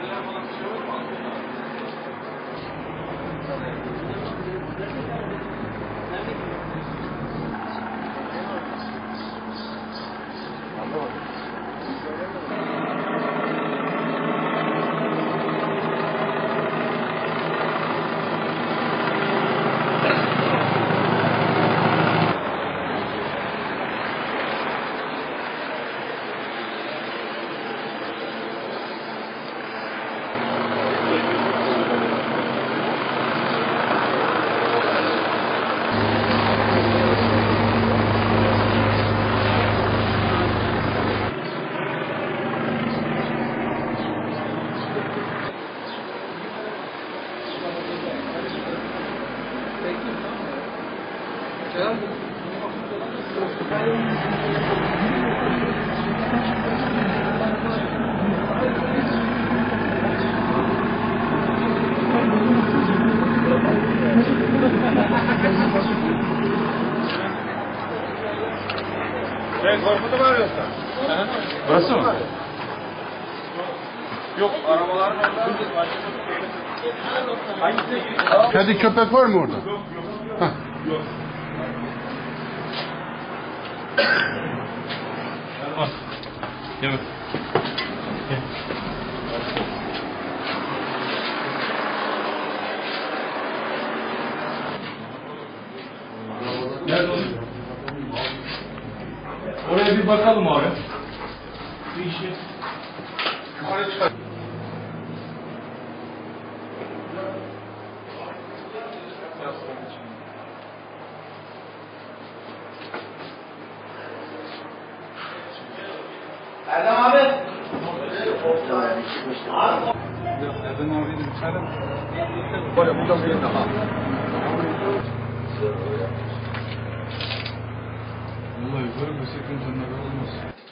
Korkutu var yoksa? Burası mı? Yok, arabaların orada. Kedi köpek var mı orada? Yok. Heh. Yok. Al. Gel bak. Gel. Nerede o? Oraya bir bakalım abi. Bir işi. Yukarı çıkar. Erdem abi. Erdem abi de içeride mi? Var ya burada bir daha. Vallahi görmesek önce ne olmaz.